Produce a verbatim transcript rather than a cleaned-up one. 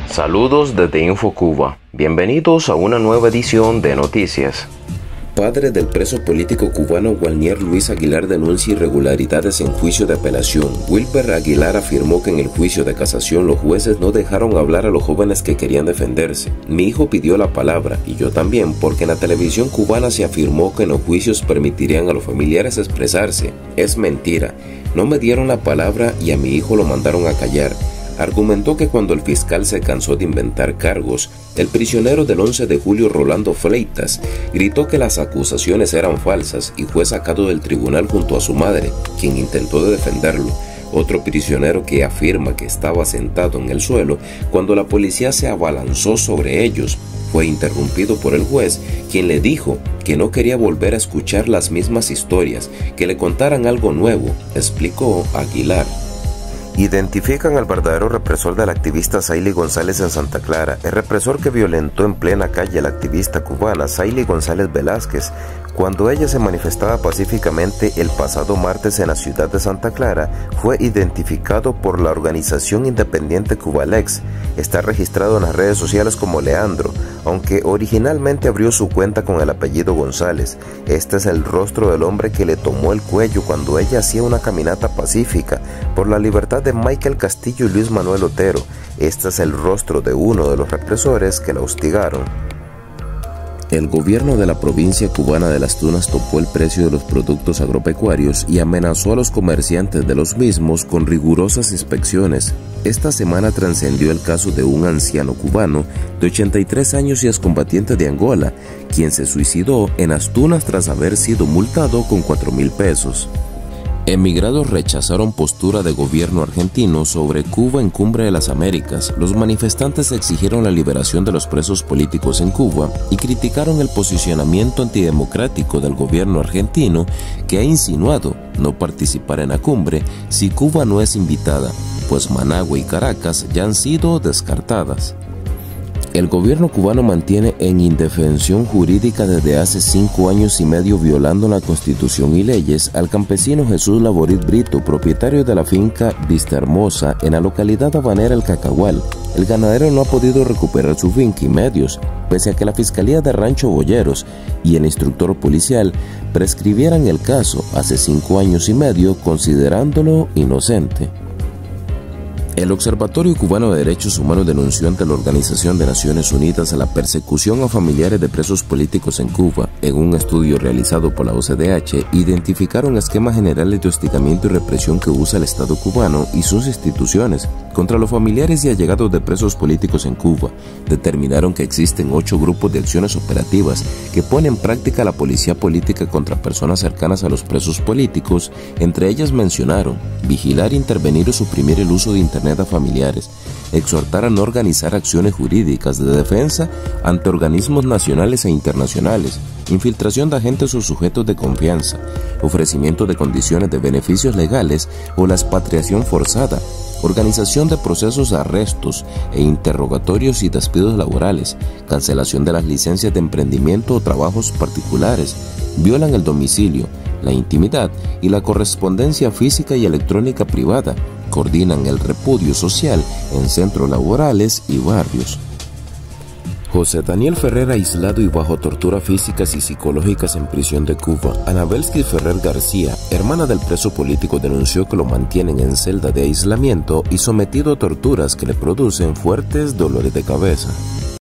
Saludos desde InfoCuba. Bienvenidos a una nueva edición de Noticias. Padre del preso político cubano Gualnier Luis Aguilar denuncia irregularidades en juicio de apelación. Wilber Aguilar afirmó que en el juicio de casación los jueces no dejaron hablar a los jóvenes que querían defenderse. Mi hijo pidió la palabra, y yo también, porque en la televisión cubana se afirmó que en los juicios permitirían a los familiares expresarse. Es mentira. No me dieron la palabra y a mi hijo lo mandaron a callar. Argumentó que cuando el fiscal se cansó de inventar cargos, el prisionero del once de julio Rolando Fleitas gritó que las acusaciones eran falsas y fue sacado del tribunal junto a su madre, quien intentó de defenderlo. Otro prisionero que afirma que estaba sentado en el suelo cuando la policía se abalanzó sobre ellos fue interrumpido por el juez, quien le dijo que no quería volver a escuchar las mismas historias, que le contaran algo nuevo, explicó Aguilar. Identifican al verdadero represor del activista Saily González en Santa Clara, el represor que violentó en plena calle a la activista cubana Saily González Velázquez cuando ella se manifestaba pacíficamente el pasado martes en la ciudad de Santa Clara. Fue identificado por la organización independiente Cubalex. Está registrado en las redes sociales como Leandro, aunque originalmente abrió su cuenta con el apellido González. Este es el rostro del hombre que le tomó el cuello cuando ella hacía una caminata pacífica por la libertad de Michael Castillo y Luis Manuel Otero. Este es el rostro de uno de los represores que la hostigaron. El gobierno de la provincia cubana de Las Tunas topó el precio de los productos agropecuarios y amenazó a los comerciantes de los mismos con rigurosas inspecciones. Esta semana trascendió el caso de un anciano cubano de ochenta y tres años y excombatiente de Angola, quien se suicidó en Las Tunas tras haber sido multado con cuatro mil pesos. Emigrados rechazaron postura de gobierno argentino sobre Cuba en Cumbre de las Américas. Los manifestantes exigieron la liberación de los presos políticos en Cuba y criticaron el posicionamiento antidemocrático del gobierno argentino, que ha insinuado no participar en la cumbre si Cuba no es invitada, pues Managua y Caracas ya han sido descartadas. El gobierno cubano mantiene en indefensión jurídica desde hace cinco años y medio, violando la Constitución y leyes, al campesino Jesús Laborit Brito, propietario de la finca Vista Hermosa en la localidad habanera El Cacahual. El ganadero no ha podido recuperar su finca y medios, pese a que la Fiscalía de Rancho Boyeros y el instructor policial prescribieran el caso hace cinco años y medio, considerándolo inocente. El Observatorio Cubano de Derechos Humanos denunció ante la Organización de Naciones Unidas la persecución a familiares de presos políticos en Cuba. En un estudio realizado por la O C D H, identificaron esquemas generales de hostigamiento y represión que usa el Estado cubano y sus instituciones contra los familiares y allegados de presos políticos en Cuba. Determinaron que existen ocho grupos de acciones operativas que ponen en práctica la policía política contra personas cercanas a los presos políticos. Entre ellas mencionaron vigilar, intervenir o suprimir el uso de Internet a familiares, exhortar a no organizar acciones jurídicas de defensa ante organismos nacionales e internacionales, infiltración de agentes o sujetos de confianza, ofrecimiento de condiciones de beneficios legales o la expatriación forzada, organización de procesos de arrestos e interrogatorios y despidos laborales, cancelación de las licencias de emprendimiento o trabajos particulares, violan el domicilio, la intimidad y la correspondencia física y electrónica privada, coordinan el repudio social en centros laborales y barrios. José Daniel Ferrer aislado y bajo tortura físicas y psicológicas en prisión de Cuba. Anabelsky Ferrer García, hermana del preso político, denunció que lo mantienen en celda de aislamiento y sometido a torturas que le producen fuertes dolores de cabeza.